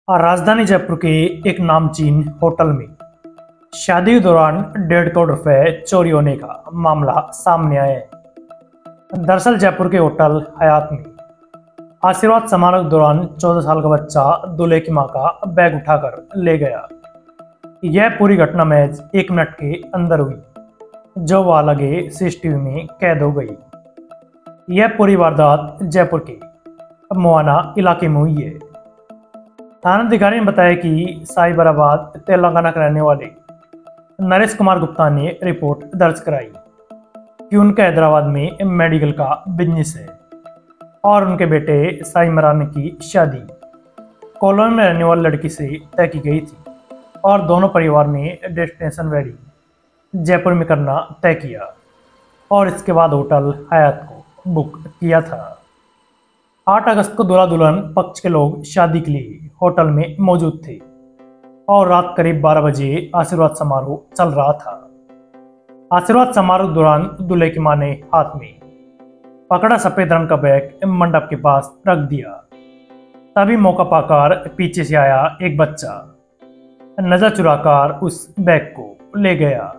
और राजधानी जयपुर के एक नामचीन होटल में शादी के दौरान 1.5 करोड़ रुपए चोरी होने का मामला सामने आया है। दरअसल जयपुर के होटल हयात में आशीर्वाद समारोह के दौरान 14 साल का बच्चा दूल्हे की मां का बैग उठाकर ले गया। यह पूरी घटना महज 1 मिनट के अंदर हुई, जो वहां लगे सीसीटीवी में कैद हो गई। यह पूरी वारदात जयपुर के मोहाना इलाके में हुई है। थानाधिकारी ने बताया कि साइबराबाद तेलंगाना के रहने वाले नरेश कुमार गुप्ता ने रिपोर्ट दर्ज कराई कि उनका हैदराबाद में मेडिकल का बिजनेस है और उनके बेटे साई मरान की शादी कॉलोनी में रहने वाली लड़की से तय की गई थी और दोनों परिवार ने डेस्टिनेशन वेडिंग जयपुर में करना तय किया और इसके बाद होटल हयात को बुक किया था। 8 अगस्त को दूल्हा दुल्हन पक्ष के लोग शादी के लिए होटल में मौजूद थे और रात करीब 12 बजे आशीर्वाद समारोह चल रहा था। आशीर्वाद समारोह के दौरान दूल्हे की मां ने हाथ में पकड़ा सफेद रंग का बैग मंडप के पास रख दिया। तभी मौका पाकर पीछे से आया एक बच्चा नजर चुराकर उस बैग को ले गया।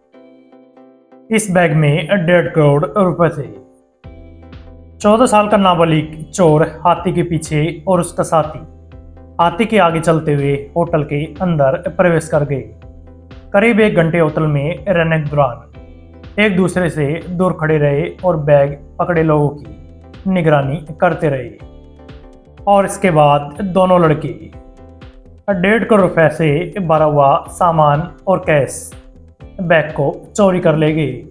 इस बैग में 1.5 करोड़ रुपए थे। 14 साल का नाबालिग चोर हाथी के पीछे और उसका साथी हाथी के आगे चलते हुए होटल के अंदर प्रवेश कर गए। करीब 1 घंटे होटल में रहने के दौरान एक दूसरे से दूर खड़े रहे और बैग पकड़े लोगों की निगरानी करते रहे और इसके बाद दोनों लड़के 1.5 करोड़ रुपए से भरा हुआ सामान और कैश बैग को चोरी कर ले गए।